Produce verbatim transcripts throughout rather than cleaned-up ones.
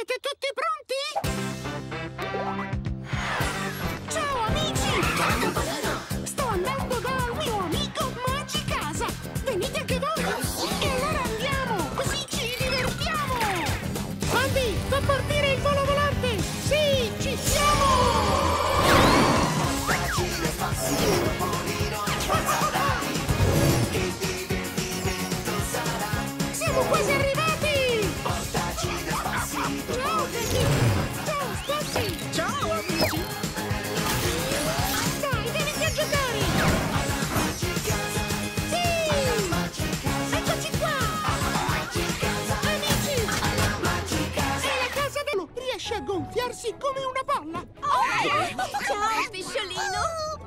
Siete tutti pronti? Ciao amici! Sto andando dal mio amico Magicasa! Venite anche voi! E allora andiamo! Così ci divertiamo! Andy, fa partire il volo volante! Sì, ci siamo! Siamo quasi arrivati! Ciao, Teddy! Ciao, Stacy! Ciao, amici! Dai, venite a giocare! Sì! Eccoci qua! Amici! È la casa dello... Riesce a gonfiarsi come una palla! Ciao, pesciolino!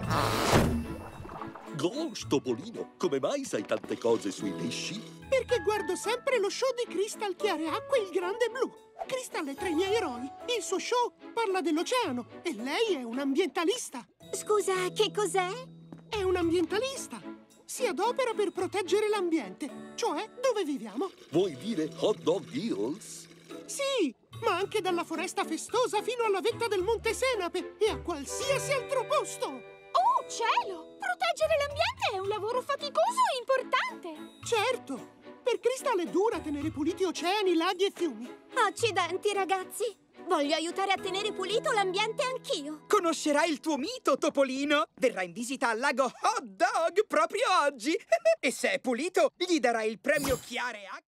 Gosh, Topolino, come mai sai tante cose sui pesci? Perché guardo sempre lo show di Crystal Chiareacqua il Grande Blu. Crystal è tra i miei eroi. Il suo show parla dell'oceano e lei è un'ambientalista. Scusa, che cos'è? È un'ambientalista. Si adopera per proteggere l'ambiente, cioè dove viviamo. Vuoi dire Hot Dog Hills? Sì, ma anche dalla foresta festosa fino alla vetta del Monte Senape e a qualsiasi altro posto. Oh, cielo! Proteggere l'ambiente è un lavoro faticoso e importante! Certo, per Crystal è dura tenere puliti oceani, laghi e fiumi. Accidenti, ragazzi! Voglio aiutare a tenere pulito l'ambiente anch'io! Conoscerai il tuo mito, Topolino! Verrà in visita al lago Hot Dog proprio oggi! E se è pulito, gli darai il premio Chiareacqua!